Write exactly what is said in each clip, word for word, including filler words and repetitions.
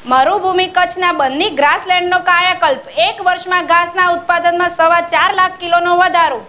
મરુભૂમિ કચ્છના બન્ની ગ્રાસલેન્ડનો કાયાકલ્પ, એક વર્ષમાં ઘાસના ઉત્પાદનમાં સવા ચાર લાખ કિલોનો વધારો।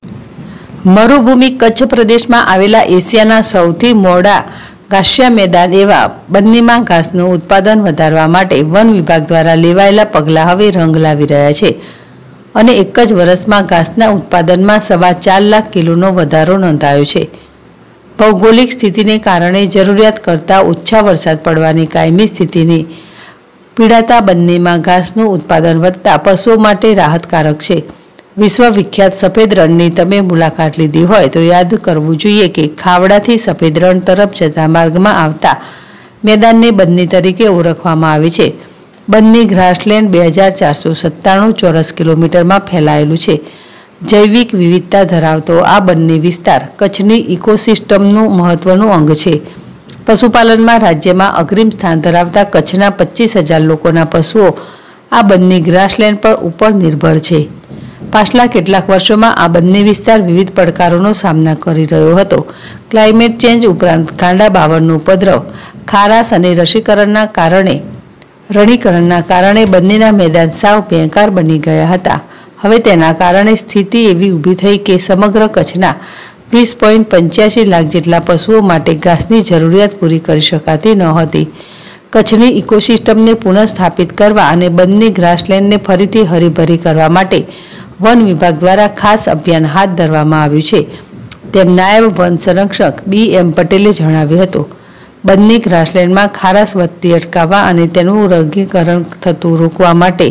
મરુભૂમિ કચ્છ પ્રદેશમાં આવેલા એશિયાના સૌથી મોડા ઘાસિયા મેદાન એવા બન્નીમાં ઘાસનું ઉત્પાદન વધારવા માટે વન વિભાગ દ્વારા લેવાયેલા પગલાં હવે રંગ લાવી રહ્યા છે અને એક જ વર્ષમાં ઘાસના ઉત્પાદનમાં સવા ચાર લાખ કિલોનો વધારો નોંધાયો છે। ભૌગોલિક સ્થિતિને કારણે જરૂરિયાત કરતાં ઓછા વરસાદ પડવાની કાયમી સ્થિતિની પીડાતા બન્નીમાં ઘાસનું ઉત્પાદન વધતા પશુઓ માટે રાહતકારક છે। વિશ્વ વિખ્યાત સફેદ રણની તમે મુલાકાત લીધી હોય તો યાદ કરવું જોઈએ કે ખાવડાથી સફેદ રણ તરફ જતા માર્ગમાં આવતા મેદાનને બન્ની તરીકે ઓળખવામાં આવે છે। બન્ની ગ્રાસલેન્ડ બે હજાર ચારસો સત્તાણું ચોરસ કિલોમીટરમાં ફેલાયેલું છે। જૈવિક વિવિધતા ધરાવતો આ બન્ની વિસ્તાર કચ્છની ઇકોસિસ્ટમનું મહત્વનું અંગ છે। પશુપાલનમાં રાજ્યમાં અગ્રીમ સ્થાન ધરાવતા કચ્છના પચીસ હજાર લોકોના પશુઓ આ બન્ની ગ્રાસલેન્ડ પર ઉપર નિર્ભર છે। પાછલા કેટલાક વર્ષોમાં આ બંને વિસ્તાર વિવિધ પડકારોનો સામના કરી રહ્યો હતો। ક્લાઇમેટ ચેન્જ ઉપરાંત ગાંડા બાવળનો ઉપદ્રવ, ખારાશ અને રસીકરણના કારણે રણીકરણના કારણે બંનેના મેદાન સાવ બેકાર બની ગયા હતા। હવે તેના કારણે સ્થિતિ એવી ઊભી થઈ કે સમગ્ર કચ્છના વીસ પોઈન્ટ પંચ્યાસી લાખ જેટલા પશુઓ માટે ઘાસની જરૂરિયાત પૂરી કરી શકાતી ન હતી। કચ્છની ઇકોસિસ્ટમને પુનઃસ્થાપિત કરવા અને બન્ની ગ્રાસલેન્ડને ફરીથી હરીભરી કરવા માટે વન વિભાગ દ્વારા ખાસ અભિયાન હાથ ધરવામાં આવ્યું છે, તેમ નાયબ વન સંરક્ષક બી એમ પટેલે જણાવ્યું હતું। બન્ની ગ્રાસલેન્ડમાં ખારાશ વધતી અટકાવવા અને તેનું વર્ગીકરણ થતું રોકવા માટે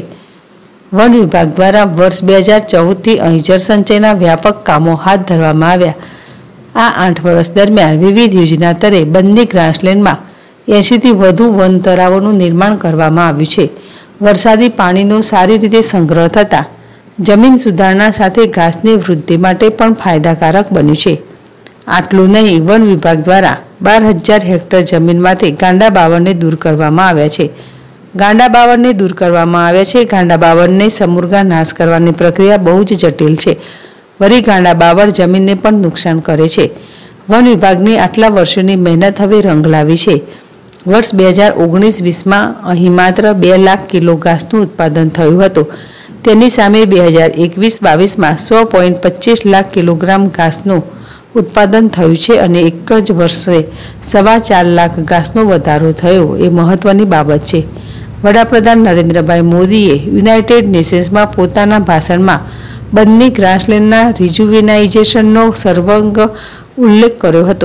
વન વિભાગ દ્વારા વર્ષ બે હજાર ચૌદથી અહીં જળસંચયના વ્યાપક કામો હાથ ધરવામાં આવ્યા। આ આઠ વર્ષ દરમિયાન વિવિધ યોજના તરે બન્ની ગ્રાસલેન્ડમાં એંશીથી વધુ વન તળાવોનું નિર્માણ કરવામાં આવ્યું છે। વરસાદી પાણીનો સારી રીતે સંગ્રહ થતાં જમીન સુધારણા સાથે ઘાસની વૃદ્ધિ માટે પણ ફાયદાકારક બન્યું છે। આટલું નહીં, વન વિભાગ દ્વારા બાર હજાર હેક્ટર જમીનમાંથી ગાંડા બાવળને દૂર કરવામાં આવ્યા છે। ગાંડા બાવળને દૂર કરવામાં આવ્યા છે। ગાંડા બાવળને સમૂરગા નાશ કરવાની પ્રક્રિયા બહુ જ જટિલ છે। વળી ગાંડા બાવળ જમીનને પણ નુકસાન કરે છે। વન વિભાગની આટલા વર્ષોની મહેનત હવે રંગ લાવી છે। વર્ષ બે હજાર ઓગણીસ વીસમાં અહીં માત્ર બે લાખ કિલો ઘાસનું ઉત્પાદન થયું હતું, તેની સામે બે હજાર એકવીસ બાવીસમાં સો પોઈન્ટ પચીસ લાખ કિલોગ્રામ ઘાસનું ઉત્પાદન થયું છે અને એક જ વર્ષે સવા ચાર લાખ ઘાસનો વધારો થયો એ મહત્વની બાબત છે। વડાપ્રધાન નરેન્દ્રભાઈ મોદીએ યુનાઇટેડ નેશન્સમાં પોતાના ભાષણમાં બન્ની ગ્રાસલેન્ડના રિજુવિનાઇઝેશનનો સર્વંગ ઉલ્લેખ કર્યો હતો।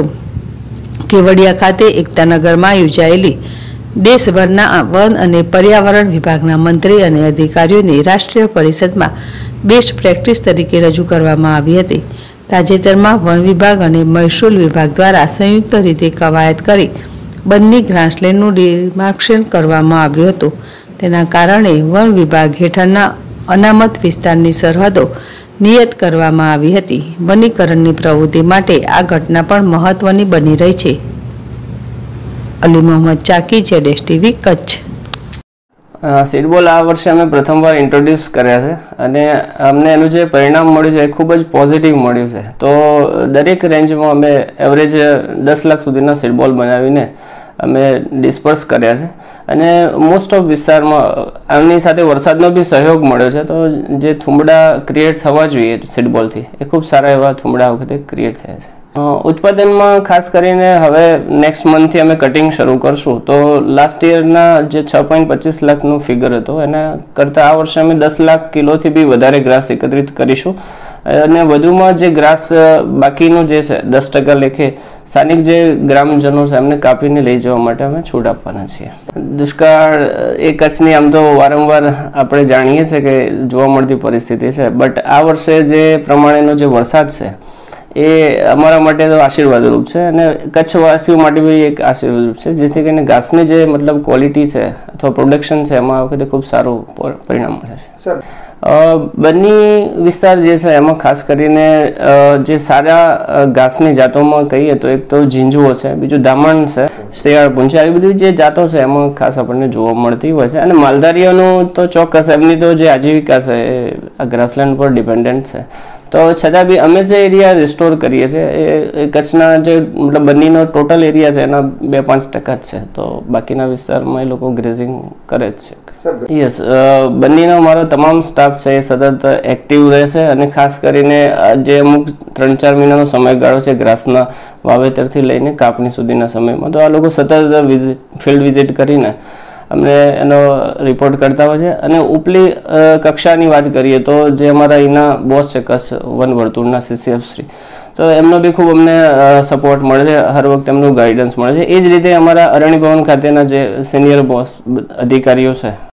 કેવડિયા ખાતે એકતાનગરમાં યોજાયેલી દેશભરના વન અને પર્યાવરણ વિભાગના મંત્રી અને અધિકારીઓની રાષ્ટ્રીય પરિષદમાં બેસ્ટ પ્રેક્ટિસ તરીકે રજૂ કરવામાં આવી હતી। તાજેતરમાં વન વિભાગ અને મહેસૂલ વિભાગ દ્વારા સંયુક્ત રીતે કવાયત કરી બન્ની ગ્રાસલેન્ડનું ડિમાર્કેશન કરવામાં આવ્યું હતું। તેના કારણે વન વિભાગ હેઠળના અનામત વિસ્તારની સરહદો નિયત કરવામાં આવી હતી। વનીકરણની પ્રવૃત્તિ માટે આ ઘટના પણ મહત્વની બની રહી છે। અલી મોહમ્મદ ચાકી, જેડેશ ટીવી, કચ્છ। સીડબોલ આ વર્ષે અમે પ્રથમવાર ઇન્ટ્રોડ્યુસ કર્યા છે અને અમને એનું જે પરિણામ મળ્યું છે એ ખૂબ જ પોઝિટિવ મળ્યું છે। તો દરેક રેન્જમાં અમે એવરેજ દસ લાખ સુધીના સીડબોલ બનાવીને અમે ડિસ્પર્સ કર્યા છે અને મોસ્ટ ઓફ વિસ્તારમાં આની સાથે વરસાદનો બી સહયોગ મળ્યો છે। તો જે થુંબડા ક્રિએટ થવા જોઈએ સીડબોલથી એ ખૂબ સારા એવા થુંબડા વખતે ક્રિએટ થયા છે। ઉત્પાદનમાં ખાસ કરીને હવે નેક્સ્ટ મંથથી અમે કટિંગ શરૂ કરશું। તો લાસ્ટ યરના જે છ પોઈન્ટ પચીસ લાખનું ફિગર હતો એના કરતાં આ વર્ષે અમે દસ લાખ કિલોથી બી વધારે ગ્રાસ એકત્રિત કરીશું અને વધુમાં જે ગ્રાસ બાકીનું જે છે દસ ટકા લેખે સ્થાનિક જે ગ્રામજનો છે એમને કાપીને લઈ જવા માટે અમે છૂટ આપવાના છીએ। દુષ્કાળ એ કચ્છની આમ તો વારંવાર આપણે જાણીએ છીએ કે જોવા મળતી પરિસ્થિતિ છે, બટ આ વર્ષે જે પ્રમાણેનો જે વરસાદ છે એ અમારા માટે તો આશીર્વાદરૂપ છે અને કચ્છવાસીઓ માટે બી એક આશીર્વાદરૂપ છે, જેથી કરીને ઘાસની જે મતલબ ક્વોલિટી છે અથવા પ્રોડક્શન છે એમાં આ વખતે ખૂબ સારું પરિણામ મળે છે। બન્ની વિસ્તાર જે છે એમાં ખાસ કરીને જે સારા ઘાસની જાતોમાં કહીએ તો એક તો ઝીંઝુઓ છે, બીજું દામણ છે, શેયાળ પૂંછા, આવી બધી જે જાતો છે એમાં ખાસ આપણને જોવા મળતી હોય છે અને માલધારીઓનું તો ચોક્કસ એમની તો જે આજીવિકા છે એ આ ગ્રાસલેન્ડ પર ડિપેન્ડન્ટ છે। તો છતાં બી અમે જે એરિયા રિસ્ટોર કરીએ છીએ એ કચ્છના જે મતલબ બન્નીનો ટોટલ એરિયા છે એના બે પાંચ ટકા જ છે, તો બાકીના વિસ્તારમાં એ લોકો ગ્રેઝિંગ કરે જ છે. યસ, બન્નીનો મારો તમામ સ્ટાફ છે એ સતત એક્ટિવ રહેશે અને ખાસ કરીને જે અમુક ત્રણ ચાર મહિનાનો સમયગાળો છે ગ્રાસના વાવેતરથી લઈને કાપણી સુધીના સમયમાં, તો આ લોકો સતત વિઝિટ ફિલ્ડ વિઝિટ કરીને અમને એનો રિપોર્ટ કરતા હોય છે. અને ઉપલી કક્ષાની વાત કરીએ તો જે અમારા અહીંના બોસ છે કચ્છ વન વર્તુળના સીસીએફ શ્રી, તો એમનો બી ખૂબ અમને સપોર્ટ મળે છે, હર વખત એમનું ગાઈડન્સ મળે છે. એ જ રીતે અમારા અરણ્ય ભવન ખાતેના જે સિનિયર બોસ અધિકારીઓ છે